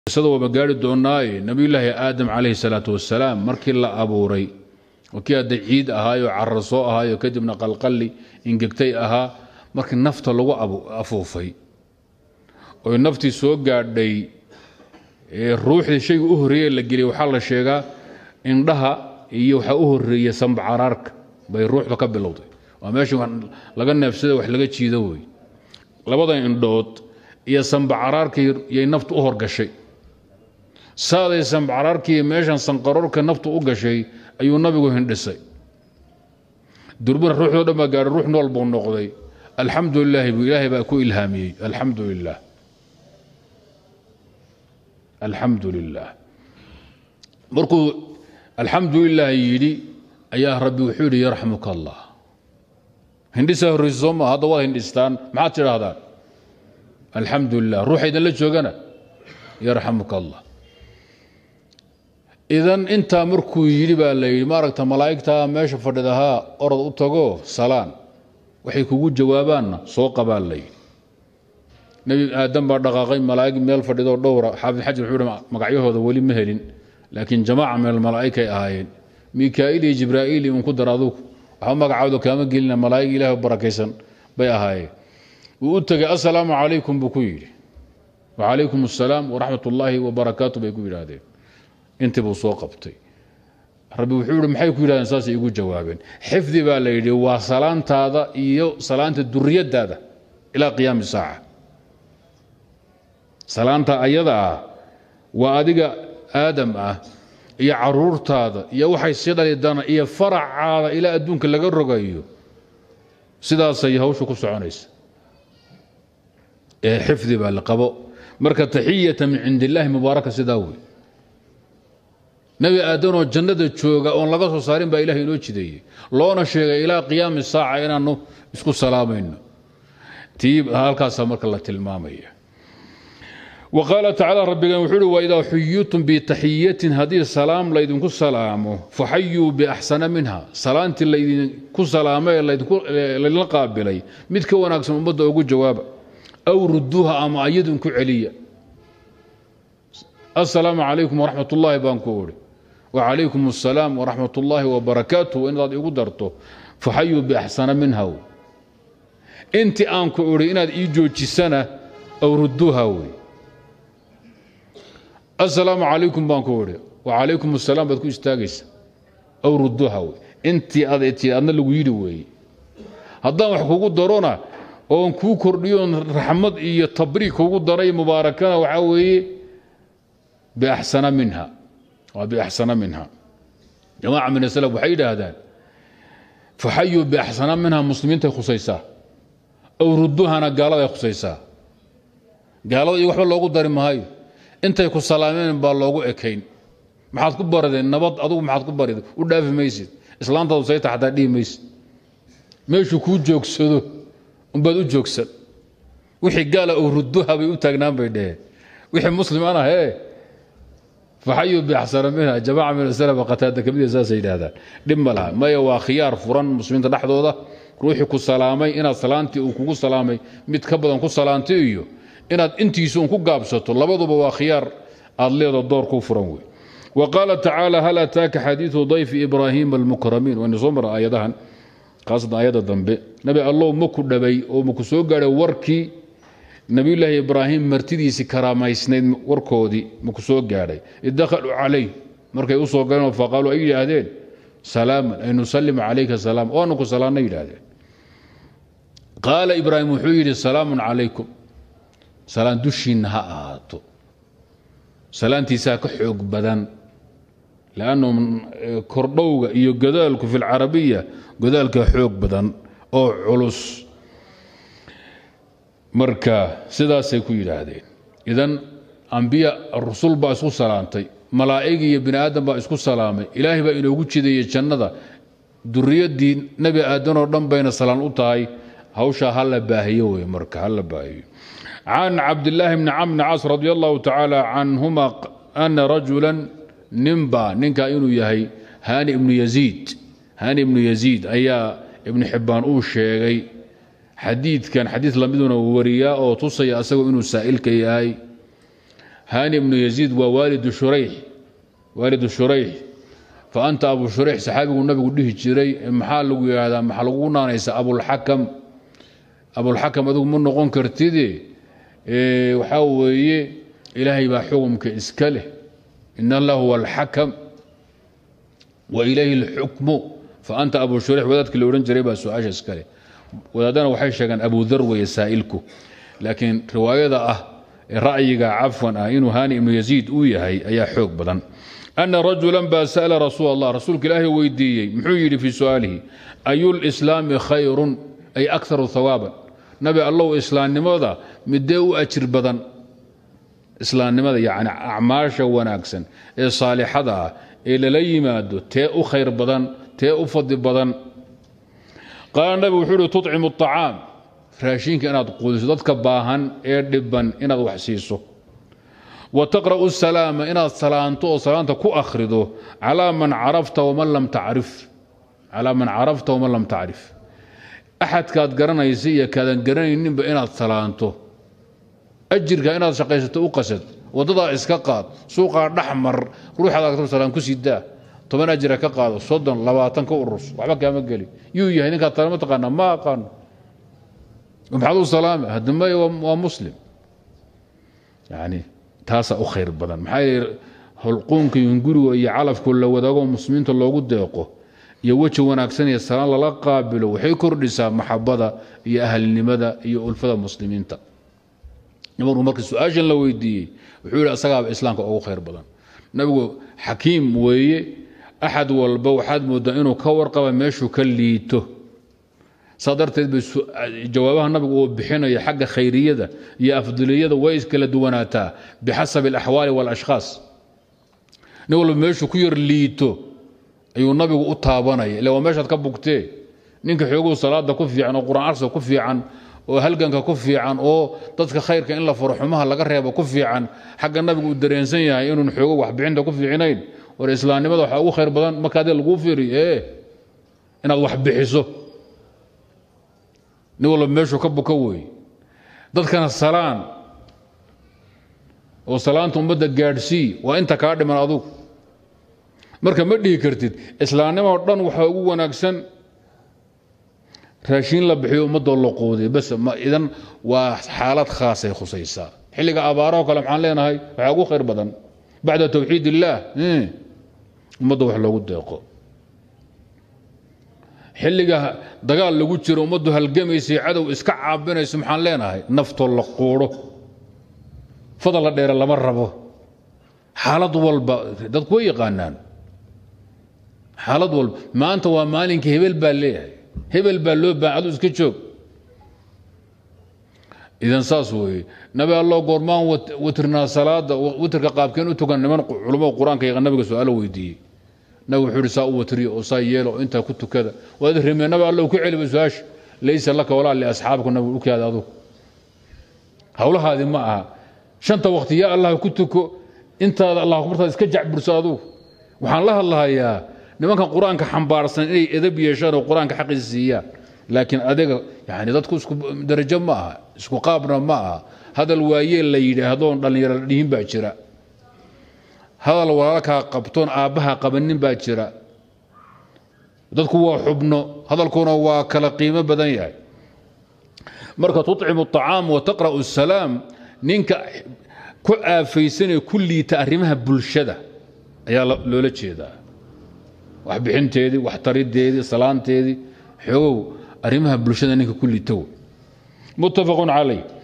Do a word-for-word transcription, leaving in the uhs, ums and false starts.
sidoo magaari doonay nabi ilaahi aadam alayhi salatu wasalaam markii la abuuray wakii ciid ahaayo carraso ahaayo kadibna qalqalli ingegtay ahaa markii nafta lagu afuufay oo nafti soo gaadhay ee ruuxdii shaygu u horeeyay la geliyay waxa la sheegaa indhaha iyo waxa u horeeyay sanbacaraarka bay ruuxda ka bilowday waa meesha laga neefsado wax laga jiido way labada indhood iyo sanbacaraarkii ay naftu u horgashay saaday sanbacaraarkii meeshan sanqarorka naftu u gashay ayuu nabigu hindhisay durbana ruuxda dhama gaar ruux nool buu noqday alxamdulillaah bi ilaahi baa ku ilhaamiyay alxamdulillaah alxamdulillaah markuu alxamdulillaah yidhi ayaa rabbi wuxuu yidhi yarxamuka allah hindhisa horeyso ma hadda waa hindhistaan maxaad tidhaahdaan alxamdulillaah ruuxaydan la joogana yarxamuka allah idan inta markuu yiri baa la yiri maaragta malaa'igta meesha fadhidaha orod u tago salaan waxay kugu jawaabaana soo qabaan lay nabi aadam baa dhaqaaqay malaa'ig meel fadhido dhowra xaafid xajir wuxuu magacyahooda wali ma helin laakiin jamaa meel malaa'ikay ahaayeen mikaa'il iyo jibraa'iil in ku daraado waxa magacooda kama gelina malaa'ig ilaahay barakaysan bay ahaayeen uu u tagay assalaamu alaykum buu ku yiri wa alaykum assalaam wa rahmatullahi wa barakatuh bay ku yiraahdeen inta buu soo qabtay rabbi wuxuu yiri maxay ku yiraahdeen saas igu jawaabeen xifdi baa la yiri waa salaantaada iyo salaanta duriyadaada ila qiyaam saaca salaanta ayada waa adiga aadam ah iyo caruurtaada iyo waxay sidaleedana iyo faracaada ila adduunka laga rogayo sidaas ay hawshu ku soconaysa ee xifdi baa la qabo marka tahiyatan min indillahi mubaaraka sidaawi nabi aadam oo jannada jooga oo laga soo saarin baa ilaahay inoo jideeyay loona sheegay ilaa qiyaam saaca inaanu isku salaamayno tiib halkaas marka la tilmaamaya وقال تعالى ربنا وحده وإذا حييتم بتحية هذه السلام لا يدنكو سلامه فحيوا بأحسن منها سلامة اللي يدنكو سلامه اللي يدنكو للقابلي متك وناكسم مبدا وقول جواب أو ردوها أما أيدنكو عليا السلام عليكم ورحمة الله بانكوري وعليكم السلام ورحمة الله وبركاته وإن ذا يقدرته فحيوا بأحسن منها أنت أنكوري إن إيجو سنة أو ردوها وي السلام عليكم بانكوري وعليكم السلام بدكو استاغيس او ردوها وي انت اديتي انا لو يري وي هدا wax kugu darona oo ku kordhiyo raxmad iyo tabriik kugu daray mubaarakana waxa weeye bi ahsana minha wa bi ahsana minha jamaa min salaf waxay yiraahdaan fahayu bi ahsana minha muslimiinta khusaysa aw rudduhana gaalada khusaysa gaalada iyo waxba loogu dari maayo intay ku salaameen baa loogu ekeyn maxaad ku baradeen nabad adigu maxaad ku bariday u dhaafi maysid islaantaadu say taxdaa dhiimaysid meeshu ku joogsado umbaad u joogsan wixii gaala oo rudduha bay u taagnaan bay dhee wixii muslim ana hee fahayu bi ahsana minha jamaa min salaf qatada kamid saasay yiraahdaan dhib malaha maya waa khiyaar furan muslimiinta dhaxdooda ruuxi ku salaamay inaad salaantii uu kugu salaamay mid ka badan ku salaantay iyo inaad intiisu ku gaabsato labaduba waa khiyaar aad leedo door ku furan way وقال تعالى هل اتاك حديث ضيف ابراهيم المكرمين وان سمر ايدهن قصد ايده ذنبه نبي الله مكو دبي او مكو سو غاده وركي نبي الله ابراهيم مرتديسي كرامايسنيد وركودي مكو سو غاده دخلوا عليه markay u soo galeen faqalu ay yiraahdeen salaam ay nusallim alayka salaam oo nuku salaanay yiraahdeen qala ibraahim wuxuu yiri salaamun alaykum salaan dushiina ha ahaato salaantiisa ka xoog badan laano kordhowga iyo gadaalku fil arabiya gadaalka xoog badan oo culus marka sidaas ay ku yiraahdeen idan anbiya ar-rusul baa isku salaantay malaa'ig iyo bini aadam baa isku salaamay ilaahay baa inoogu jideeyay jannada duriyadii nabi aadan oo dhan bayna salaan u tahay hawsha hal baahiyo way marka hal baahiyo عن عبد الله بن عمرو بن عاص رضي الله تعالى عنهما أن رجلا نمبا ننكا إنو يهي هاني بن يزيد هاني بن يزيد أيا ابن حبان أو الشيغي حديث كان حديث لمدنا ورياء أو تصي أسوأ إنو سائل كيهي هاني بن يزيد ووالد شريح والد شريح فأنت أبو شريح صحابي والنبي قد له جري محل هذا محلقونا ليس أبو الحكم أبو الحكم أدو من نقون كرتدي إيه وحاوي إلهي بحكم كإسكاله إن الله هو الحكم وإليه الحكم فأنت أبو شريح وذاتك اللي ورن جريبها سؤال إسكاله وذاتنا وحيشا كان أبو ذر ويسائلكو لكن رواية أه رأيك عفوا إنه هاني بن يزيد أويا هي أي حق بدن أن رجلا سأل رسول الله رسولك الله ويدي محيي في سؤاله أي الإسلام خير أي أكثر ثوابا نبي الله إسلام لماذا مديو أجر بدن إسلام لماذا يعني أعماش وناكسا صالحة إلى لي مادو تاء خير بدن تاء فضل بدن قال النبي وحده تطعم الطعام راشينك أنا تقول ضدك باهن إردبا إنا وحسيسه وتقرأ السلام إنا السلامة وسلامة كو أخرده على من عرفت ومن لم تعرف على من عرفت ومن لم تعرف أحد كاد قرنا يسيا كاد قرنا ينبا إنا السلامة أجرك إنا شقيسة أقسد وضضع إسكاقات سوق نحمر روح هذا كتب سلام كسيدا طبعا أجرك قاد صدا لباتن كورس وحبك يا مقالي يو يهيني كاد طالما تقانا ما قانا ومحضو السلامة هذا ما هو مسلم يعني تاسع خير بدن maxay hulqoonka yunguriga iyo calafku la wadaago muslimiinta loogu deeqo iyo waji wanaagsan iyo salaan la qaabilo waxay kordhisaa maxabada iyo ahlnimada iyo ulfada muslimiinta nabigu markii su'aashan la weydiiyay wuxuu yiri asaga islaamka ugu khayr badan nabigu xakiim weeye ahad walba waxaad moodaa inuu ka warqaba meeshu ka liito صدرت جوابها النبي وبحنا حق خيرية يا أفضلية ويس كلا دواناتا بحسب الأحوال والأشخاص نقول ماشي كير ليتو أيو النبي وطابنا لو ماشي تكبكتي نينك حيقول صلاة ده كفي عن القرآن عرسه كفي عن وهلقنك كفي عن أو تذكر خير كإن لا فرحمها لا قريبة كفي عن حق النبي والدرينسين يعني إنه نحيقول واحد عنده كفي عنين والإسلام ماذا حقوق خير بدن ما كاد الغفري إيه إن الله بحسه نقول ماشي كبو كوي ضد كان السلام وسلامتهم بدك جارسي وانت كارد من اضوك مركب مدي كرتيد اسلامنما ودن waxa ugu wanaagsan raashin la bixiyo umada loo qoodiy bas ma idan waa xaalad khaas ah khusaysa xilliga abaaro kale maxaan leenahay waxa ugu khayr badan bacda tawxiid illah umada wax loogu deeqo xilliga dagaal lagu jiro umadu halgamaysay cadow iska caabinayso maxaan leenahay nafto la qooro fadal la dheer lama rabo xaalad walba dadku way yaqaanaan xaalad walba maanta waa maalinka hebel baa leeyahay hebel baa loo baacado iska joog idan saas way nabi allah goormaan watirna salaada watirka qaabkeen u tukan niman culimada quraanka iyo nabiga su'aalo weydiiyay نبي حرساء وتري وصايل وانت كنت كذا وادري من النبي الله كعلي بسواش ليس لك ولا لاصحابك النبي كذا هذا هؤلاء هذه معها شنت وقت يا الله كنت انت الله اكبر اسكجع برسادو وحان الله الله يا نما كان قرانك حنبارسن اي ادب يشار قرانك حقيقيه لكن ادق يعني dadku isku darajo ma aha isku qaabna ma aha hadal waayeel la yiraahdo dhalinyaro dhihin baa jira هذا الولاك قبطون آبها قبنين باجرة dadku waa xubno hadalkuna waa kala qiimo badan yahay marka tutcimu الطعام وتقرأ السلام ninka ku aafaysan kulli taarimaha bulshada ayaa loola jeedaa wax bixinteedii wax tarideedii salaanteedii xoog arimaha bulshada ninka kulli taw muttafaqun alayh